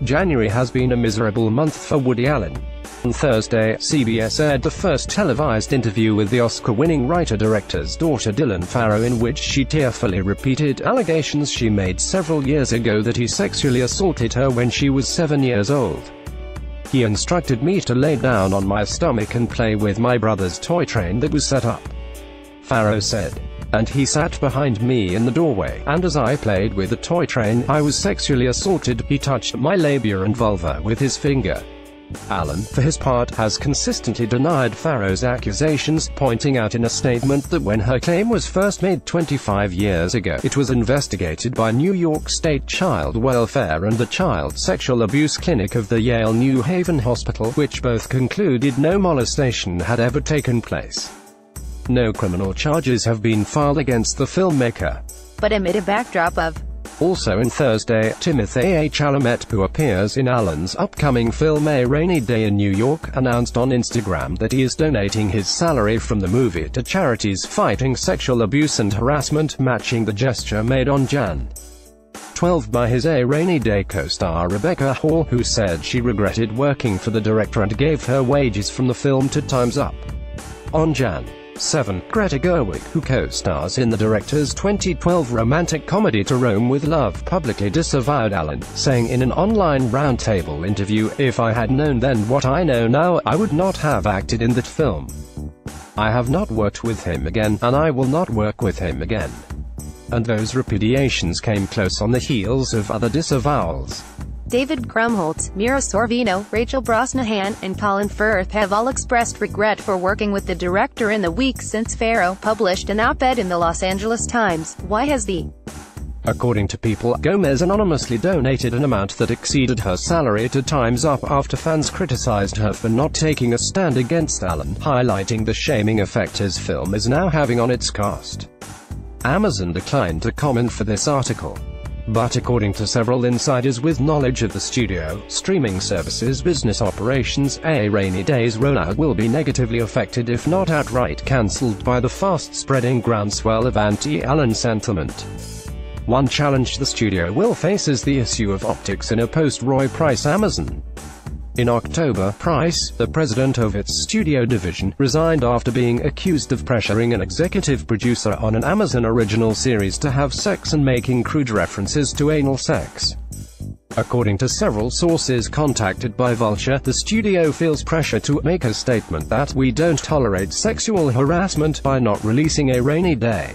January has been a miserable month for Woody Allen. On Thursday, CBS aired the first televised interview with the Oscar-winning writer-director's daughter Dylan Farrow, in which she tearfully repeated allegations she made several years ago that he sexually assaulted her when she was 7 years old. "He instructed me to lay down on my stomach and play with my brother's toy train that was set up," Farrow said. "And he sat behind me in the doorway, and as I played with the toy train, I was sexually assaulted. He touched my labia and vulva with his finger." Allen, for his part, has consistently denied Farrow's accusations, pointing out in a statement that when her claim was first made 25 years ago, it was investigated by New York State Child Welfare and the Child Sexual Abuse Clinic of the Yale New Haven Hospital, which both concluded no molestation had ever taken place. No criminal charges have been filed against the filmmaker. But amid a backdrop of Also on Thursday, Timothée Chalamet, who appears in Allen's upcoming film A Rainy Day in New York, announced on Instagram that he is donating his salary from the movie to charities fighting sexual abuse and harassment, matching the gesture made on Jan. 12 by his A Rainy Day co-star Rebecca Hall, who said she regretted working for the director and gave her wages from the film to Time's Up. On Jan. 7, Greta Gerwig, who co-stars in the director's 2012 romantic comedy To Rome with Love, publicly disavowed Allen, saying in an online roundtable interview, "If I had known then what I know now, I would not have acted in that film. I have not worked with him again, and I will not work with him again." And those repudiations came close on the heels of other disavowals. David Krumholtz, Mira Sorvino, Rachel Brosnahan, and Colin Firth have all expressed regret for working with the director in the weeks since Farrow published an op-ed in the Los Angeles Times. Why has the According to People, Gomez anonymously donated an amount that exceeded her salary to Time's Up after fans criticized her for not taking a stand against Allen, highlighting the shaming effect his film is now having on its cast. Amazon declined to comment for this article. But according to several insiders with knowledge of the studio, streaming services' business operations, A Rainy Day's rollout will be negatively affected if not outright cancelled by the fast-spreading groundswell of anti-Allen sentiment. One challenge the studio will face is the issue of optics in a post-Roy Price Amazon. In October, Price, the president of its studio division, resigned after being accused of pressuring an executive producer on an Amazon original series to have sex and making crude references to anal sex. According to several sources contacted by Vulture, the studio feels pressure to make a statement that "we don't tolerate sexual harassment" by not releasing A Rainy Day.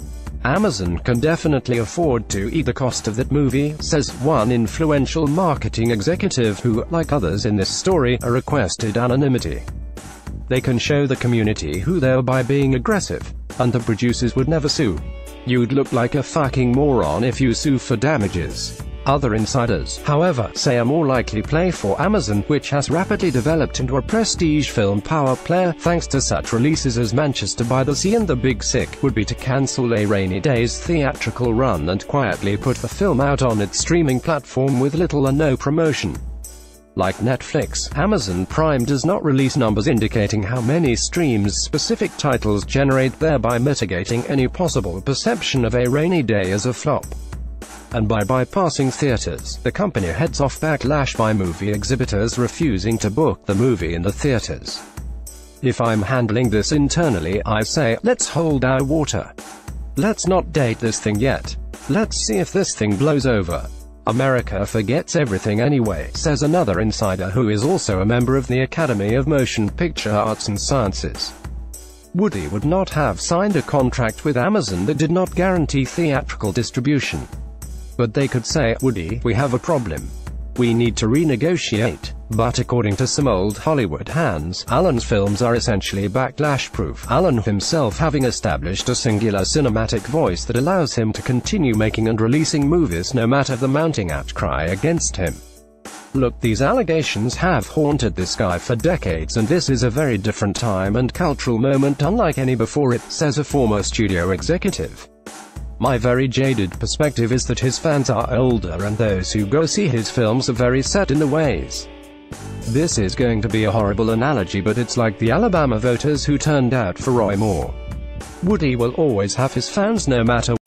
Amazon can definitely afford to eat the cost of that movie, says one influential marketing executive who, like others in this story, requested anonymity. They can show the community who they are by being aggressive, and the producers would never sue. "You'd look like a fucking moron if you sue for damages." Other insiders, however, say a more likely play for Amazon, which has rapidly developed into a prestige film power player, thanks to such releases as Manchester by the Sea and The Big Sick, would be to cancel A Rainy Day's theatrical run and quietly put the film out on its streaming platform with little or no promotion. Like Netflix, Amazon Prime does not release numbers indicating how many streams specific titles generate, thereby mitigating any possible perception of A Rainy Day as a flop. And by bypassing theaters, the company heads off backlash by movie exhibitors refusing to book the movie in the theaters. "If I'm handling this internally, I say, let's hold our water. Let's not date this thing yet. Let's see if this thing blows over. America forgets everything anyway," says another insider who is also a member of the Academy of Motion Picture Arts and Sciences. Woody would not have signed a contract with Amazon that did not guarantee theatrical distribution. But they could say, "Woody, we have a problem. We need to renegotiate." But according to some old Hollywood hands, Allen's films are essentially backlash-proof, Allen himself having established a singular cinematic voice that allows him to continue making and releasing movies no matter the mounting outcry against him. "Look, these allegations have haunted this guy for decades, and this is a very different time and cultural moment unlike any before it," says a former studio executive. "My very jaded perspective is that his fans are older and those who go see his films are very set in their ways. This is going to be a horrible analogy, but it's like the Alabama voters who turned out for Roy Moore. Woody will always have his fans no matter